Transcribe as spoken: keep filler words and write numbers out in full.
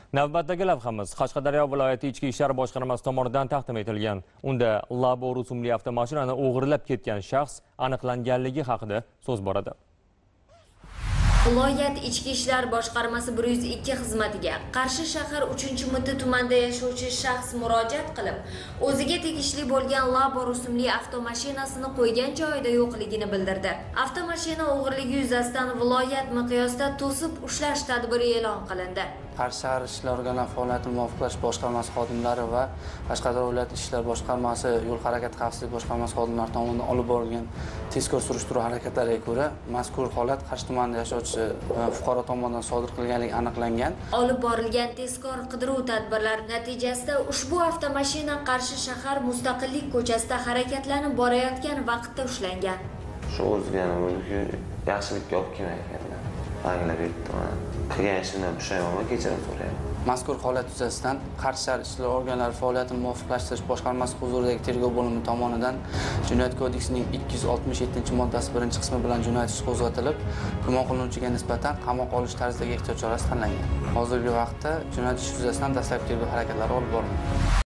Navbatdagi lavhamiz Qashqadaryo viloyati Ichki ishlar boshqarmasi tomonidan taqdim etilgan. Unda Labo rusumli avtomashinani o'g'irlab ketgan shaxs aniqlanganligi haqida so'z boradi. Viloyat Ichki ishlar boshqarmasi bir yuz ikki xizmatiga Qarshi shahar uchinchi Mitti tumanida yashovchi shaxs murojaat qilib, o'ziga tegishli bo'lgan Labo rusumli avtomashinasini qo'ygan joyida yo'qligini bildirdi. Avtomashina o'g'irligi yuzasidan viloyat miqyosida to'sib ushlash tadbiri e'lon qilindi. Qarshi shahar ishlar organlari faoliyatini muvofiqlash boshqarmasi xodimlari va Qashqadaryo viloyat ishlar boshqarmasi yo'l harakati xavfsizlik boshqarmasi xodimlari tomonidan olib borilgan tezkor surishtiruv harakatlariga ko'ra, mazkur holat Qarshi tumanida yashovchi fuqaro tomonidan sodir qilinganligi aniqlangan. Olib borilgan tezkor qidiruv tadbirlari natijasida ushbu avtomashina Qarshi shahar Mustaqillik ko'chasida harakatlanib borayotgan vaqtda ushlangan. Shu o'zgani bo'ldi-ku, yaxshilikka olib kelmaganlar. Anglab yetdim. Qilgan ishimdan pushaymonman, kechirim so'rayman. Mazkur holat yuzasidan Qarshi shahar ishlar organlari faoliyatini muvofiqlashtirish boshqarmasi huzuridagi tergov bo'limi tomonidan Jinoyat kodeksining ikki yuz oltmish yettinchi moddasi birinchi qismi bilan jinoyat ishi qo'zg'atilib, gumon qilinuvchiga nisbatan qamoq olish tarzidagi ehtiyot chorasi tanlangan. Hozirgi vaqtda jinoyat ishi yuzasidan dastlabki tergov harakatlari olib borilmoqda.